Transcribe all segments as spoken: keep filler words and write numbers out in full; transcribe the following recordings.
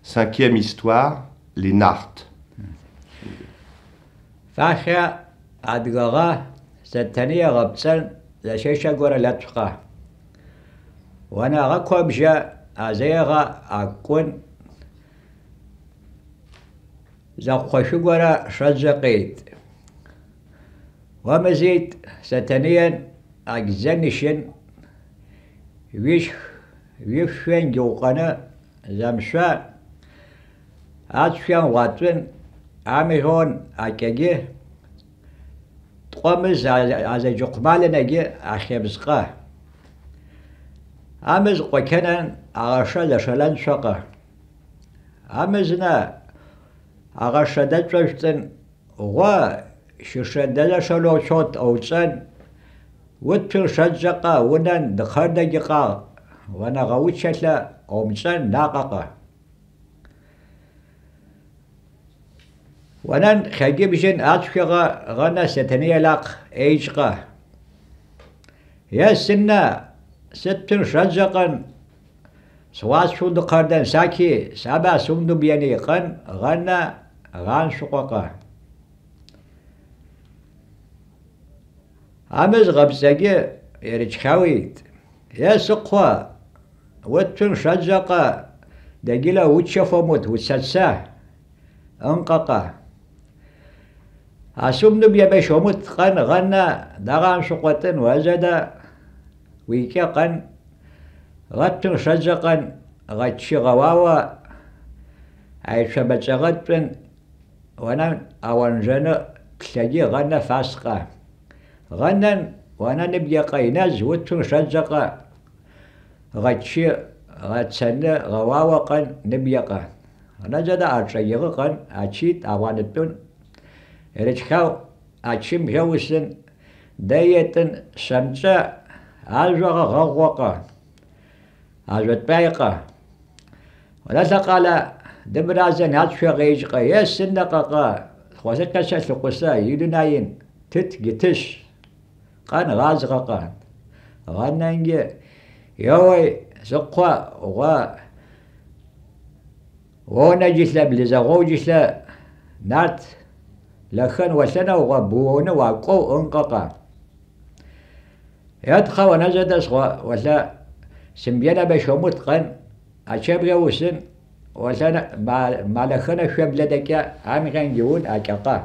Cinquième histoire, les Nartes. Fachia adgaga ستانية غبتسن لشيشة قرى لتقى وانا غاكو بجا ازيغا اكون زاقوشو قرى شزقيت ومزيد ستانيا اجزنشن ويش ويشن جوقنا زمشا اتشان واتن عميهون اكاجي تقومز از جقمال نجی اخیبزقه. امز قکنن آغاشه لشلن شقه. امز نه آغاشه دچشتن و ششدل شلو شد اوچن وتر شجقه ونن دخر دقیقه ونن غوچله اومچن ناققه. ونن خیلی بچن آتشکا غنا ستنیه لاق ایجقه. یا سنه ستن شجقن سواس شود کردن ساکی سبا سوندو بیانی قن غنا غان شققه. امز غبزگی ارچخوید. یا سقوا وتن شجقه دگیلا وچفموت وسسه انققه. اسوم نبي بشومت قن غنا دغان شقوتن وزدا ويكي قن غتن شجقن غتشي غواوا عيشة بتشغتن وانا اوانجن كلاجي غنا فاسقة غنن وانا نبي قيناز وتن شجقة غتشي غتسنة غواوا قن نبي قن انا جدا ارشيغ قن اشيت اوانتن رجخاو أشيم جوسن دايتن شمسة عجوة غوقة عجوة بايقة ولا تقال دبرازن هاتشو غيجقة يسن دقاقة خوزك شاش لقصة يدناين تت جتش قان غازقة غاننجي يوي سقوا و ونجيس لبلزا غوجيس نات لكن وسنا وغبونا وقو انقطع يدخل ونزد سوا ولا سمبينا بشومت قن أشبه وسن وسنا ما ما لخنا شو بلدك عم ينجون أشقا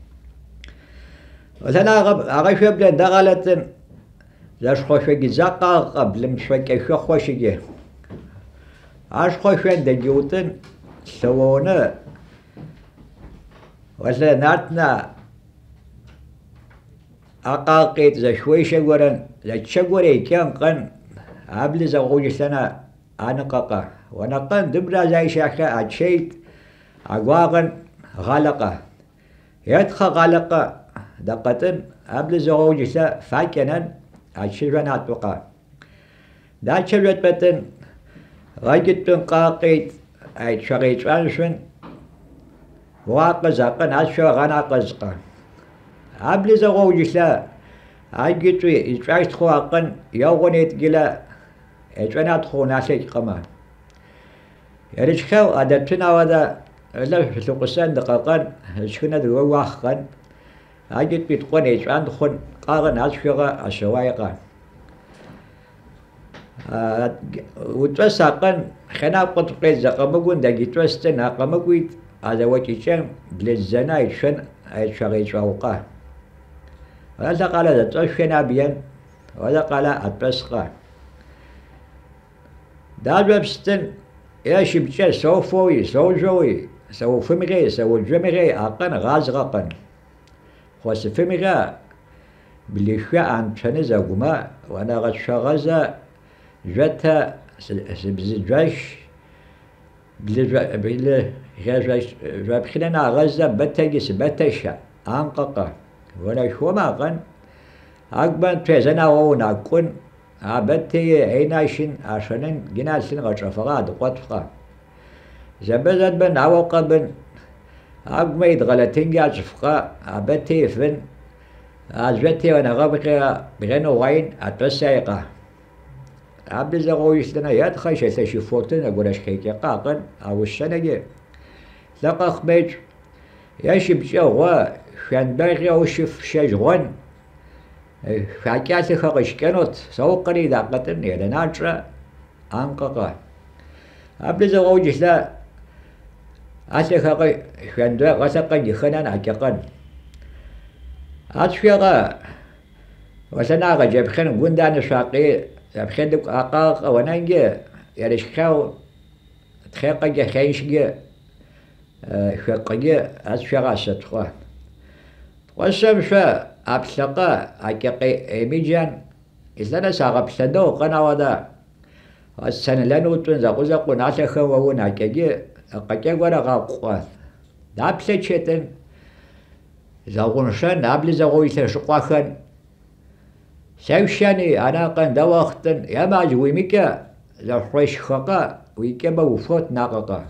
وسنا غب أغش بلد دخلت لاش خوش جزاقة قبل مشوك شو خوش جه عش خوش دجوتن سوونا ولا ناتنا أقاقيت ذا شوي شجورا ذا شجوري كان قن قبل ذا غوج سنة أنا قاقة وأنا قن دبرة زي شاكا أشيت أقواقن غلقة يدخل غلقة دقة قبل ذا غوج سنة فاكنا أشيلنا أتوقع دا شلت بتن غاجتن قاقيت أي شغيت أنشون واقز قن أشوا غنا قزقة قبل ذا غوج سنة أجتوي إتراش خو قن يوغنيت جلا إترانا خو ناسيج قما يرجخو أدتنا ودا لا في قصان دقاقن شكنا دو واخقن أجت بيتقون إتران خون قارن أشوا أشوايقا وتوسع قن خنا قطقي زقمقون دقي توستنا قمقويت هذا وجهشان بلزنا يشن أي شغي شوقه وهذا قال هذا توشنا بيان وهذا قال أتبسقه دار بستن يا شبشة سوفوي سوجوي سو فمغي سو جمغي أقن غاز غقن خوش فمغا بليشوا عن شنزا قما وأنا غد شغزا جتا سبزجاش بلي بلي جاش جابخنا غزة بتجس بتشا أنققه ولا شو ما قن أقبل تزنا ونا كن عبتي عيناشين عشانن جناسين غشفقات قطفقة زبزت بن عوقة بن أقبل يتغلطين جاشفقة عبتي فن عزبتي وانا غبقى بغنو وين أتوسعيقة عبد الزغوي لنا يدخل شيء شفوتنا قولش كيك قاقن أو السنة لقى بيج يشب جوا شان باغي أو شف شجون فاكيات خرج كانت سوق قريدا قتن يا ناترا أنققا عبد الزغوي لا أتخرج شان دا غسقا يخنان أكقن أتشيغا وسناغا جبخن قندان شاقي جبخن دك أقاق ونانجي يرشكاو تخيقا خيشجي شقجي أتشيغا ستخوا وسمشا أبسقا أكقي إميجان إذا ساغا بسدو قناودا السنة لنوتون زاقو زاقو ناسخا وونا كجي أقاكي ورا غاقوا دابسة زاغونشان نابل زاغوي تشقاخن سوشاني أنا قن دواختن يا ماج ويميكا زحوش خقا ويكبا وفوت ناققا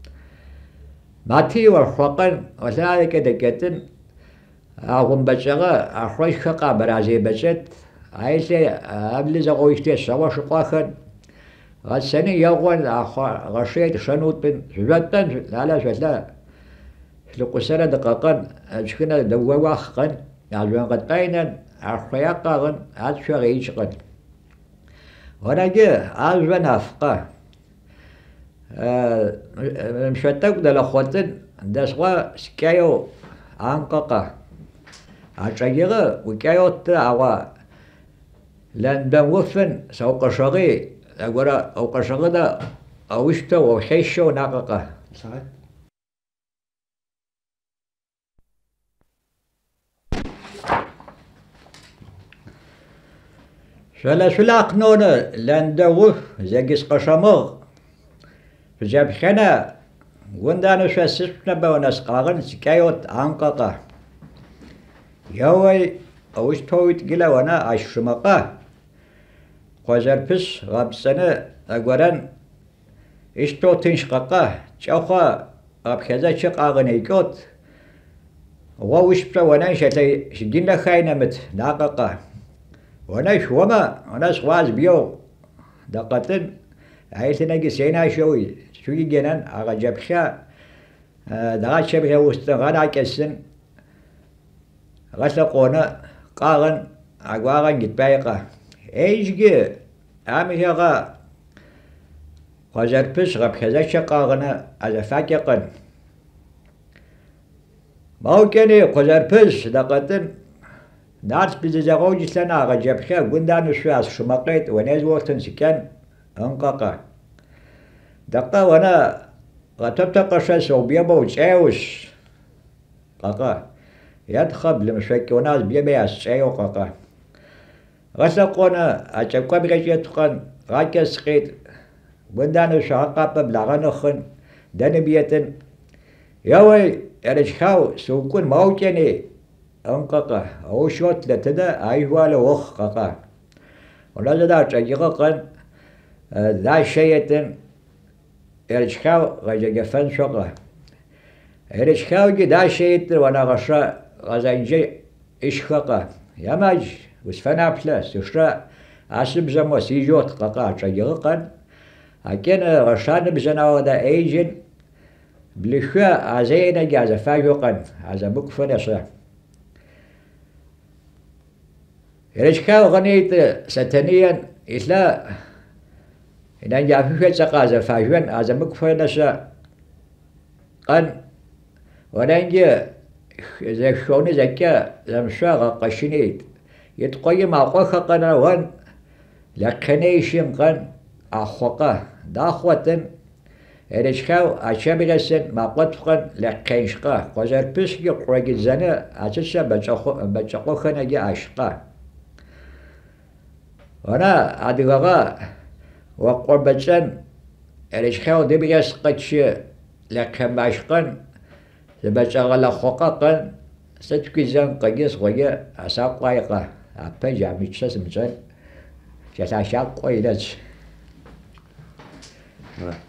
ماتي ورخقن وذلك دكتن أغم بشغا أحوش خقا برازي بشت عايزة قبل زاغوي تشوا شقاخن غسني يغون غشيت شنوت بن زوتن لا لا زوتلا لقصرة دقاقن أشكنا دوا واخقن يعجبن قد قينا أخياقن أشغيشقن ونجي أجبن أفقا مشتاق دلخوتن دسوا سكايو أنققا أشغيغ وكايو تاوا لندن وفن سوق شغي أقول أوق شغي دا أوشتو وحيشو ناققا صحيح. شلا شلا قنونا لندوه زاقس قشمغ فجاب خنا وندانو شاسسنا بوناس قاغن سكايوت عنقاقا يوي اوش تويت قلا وانا اشمقا قوزر بس غاب سنة اقوران اشتو تنشقاقا چوخا غاب خزا چق آغنيكوت ووش بسا وانا شتي شدين لخاينة مت ناقاقا وانا شوما وانا سواز بيو دقتن عيثنا قسينا شوي شوي جنان اغا جبخا دغا شبخا وستغانا كسن غسقونا قاغن اقواغن جتبايقا ايجي عامي هغا قوزر بس غب خزا شقاغنا ازا فاكقن موكني قوزر بس دقتن نارس بزاغوجي سنة غجبخا قندان شواس شمقيت وناز وقتن سكان انقاقا دقا وانا غتبتا قشا سوبيبا وشاوش قاقا يدخب لمشاكي وناس بيبا يسعيو قاقا غسقونا أجبقا بغيش يتقن غاكا سقيت قندان شاقا بلغنخن دنبيتن يوي يرشخاو سوكون موكني انقاقا او شوت لتدا ايوالا وخ قاقا ولا دا تجيقا قن ذا شيئتن ارشخاو غجاقفن شوقا ارشخاو جي دا شيئتن وانا غشا غزانجي اشخاقا ياماج وسفنا بلا سوشرا اسب زمو سيجوت قاقا تجيقا قن اكين غشان بزناو دا ايجن بلشوا ازينا جازا فاجو قن ازا مكفن يصح يرشكاو غنيت ستنيا إسلا إن جاء في سقازة فاجوان هذا مكفنسا قن وننجي زي شوني زكا زمشاغا قشنيت يتقوي ما قوخا قنا وان لقنيشن قن أخوقا داخوتن يرشكاو أشابغسن ما قطقن لقنشقا قوزر بسكي قوغي زنا أساسا بچاقو خنجي أشقا وانا ادغاغا وقربتن ارشخاو دبيس قتش لكم عشقن زبچاغلا خوققن ستكيزن قيس غيا اساقايقا ابا جاميتشس مجن جتا شاق قيلج